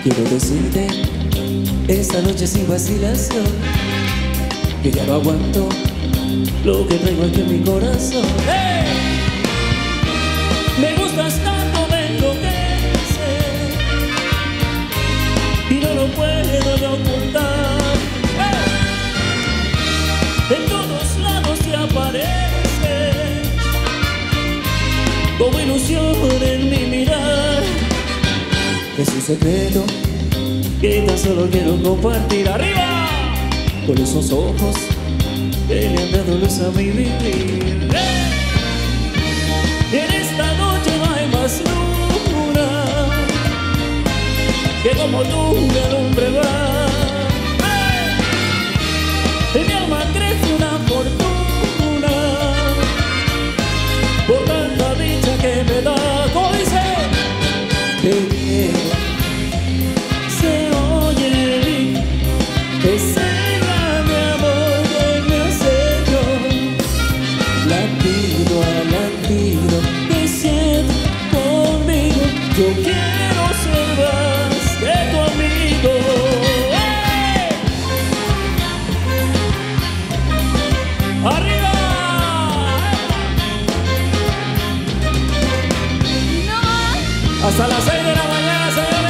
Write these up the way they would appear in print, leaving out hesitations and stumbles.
Quiero decirte esta noche sin vacilación que ya no aguanto lo que traigo aquí en mi corazón. ¡Hey! Me gustas tanto, me enloqueces y no lo puedo yo ocultar. ¡Hey! En todos lados te apareces como ilusión en mi mirar. Es un secreto que tan solo quiero compartir. ¡Arriba! Con esos ojos que le han dado luz a mi vivir. ¡Eh! En esta noche no hay más luna que como tú me alumbra. ¡Eh! En mi alma crece una fortuna por tanta dicha que me da. ¿Cómo dice? Te quiero. Se oye ese grande amor que me hace yo. Latido a latido te siento conmigo. Yo quiero ser más que tu amigo. ¡Hey! ¡Arriba! ¡No! Hasta las 6 de la mañana, señores.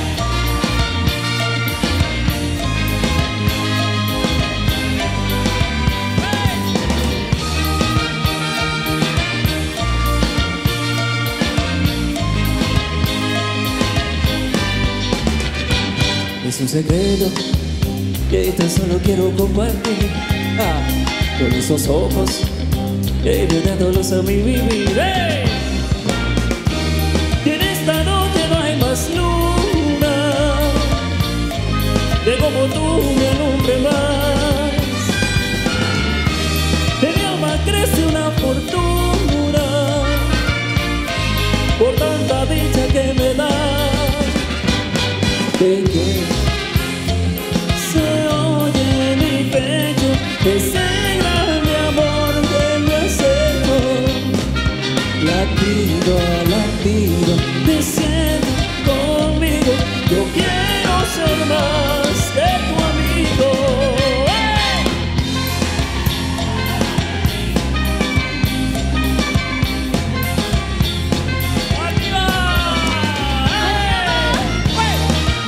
Es un secreto que tan solo quiero compartir. Con esos ojos que me dan luz a mi vivir. ¡Hey! Y en esta noche no hay más luna que como tú me alumbre más. De mi alma crece una fortuna por tanta dicha que me da. De que se oye en mi pecho ese grande amor que me acercó. Latido a latido te siento conmigo. Yo quiero ser más que tu amigo. ¡Hey! ¡Arriba! ¡Hey!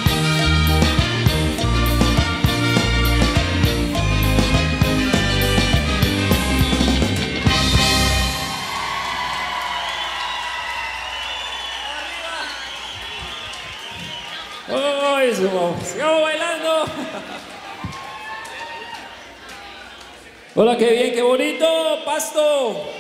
¡Ay, sigamos bailando! Hola, qué bien, qué bonito, Pasto.